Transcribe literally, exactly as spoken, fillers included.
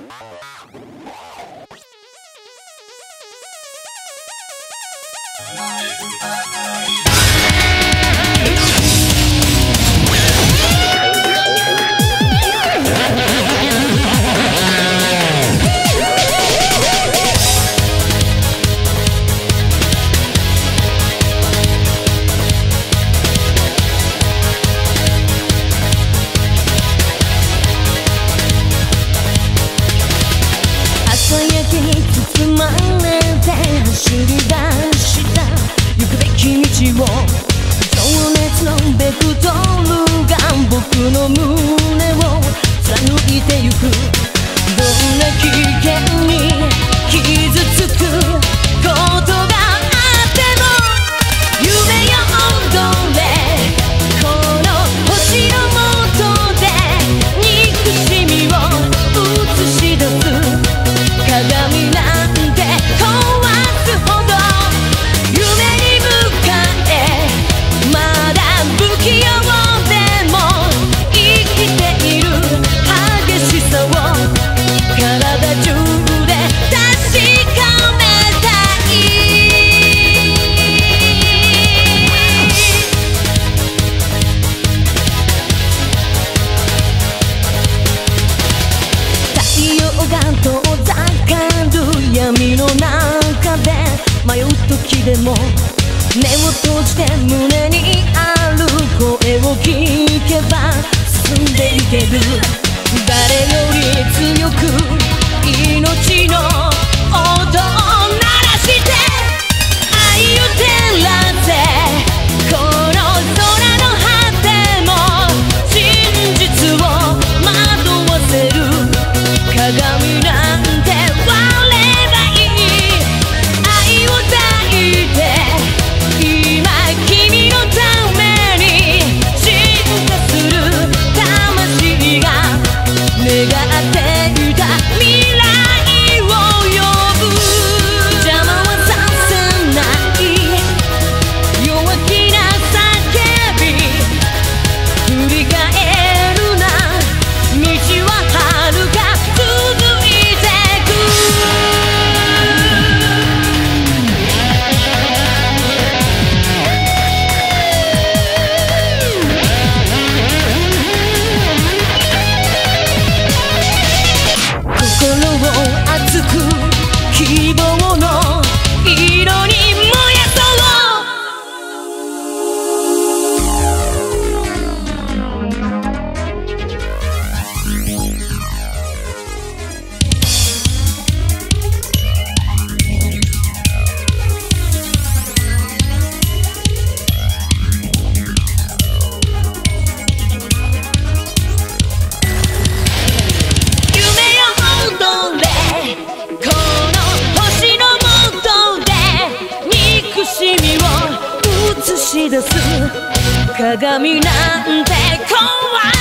朝焼けに包まれて走り出した行くべき道を情熱のベクトルが僕の胸を貫いてゆく。どんな危険に傷つくことがあっても夢よ踊れこの星の下で憎しみを映し出す鏡なんて壊すほど夢に向かってまだ不器用でも生きている激しさを体中で確かめたい。太陽が遠ざかる闇の中で迷う時でも目を閉じて胸にある声を聞けば進んでいける。誰より強く命の音を鳴らして愛を照らせこの空の果ても真実を惑わせる鏡なんて割ればいい愛を抱いて今君のために進化する魂が願っていた未来を呼ぶ。邪魔はさせない弱気な叫び振り返るな道は遥か続いてく。心を熱く希望の色に燃やそう夢よ踊れこの星の下で憎しみを映し出す鏡なんて壊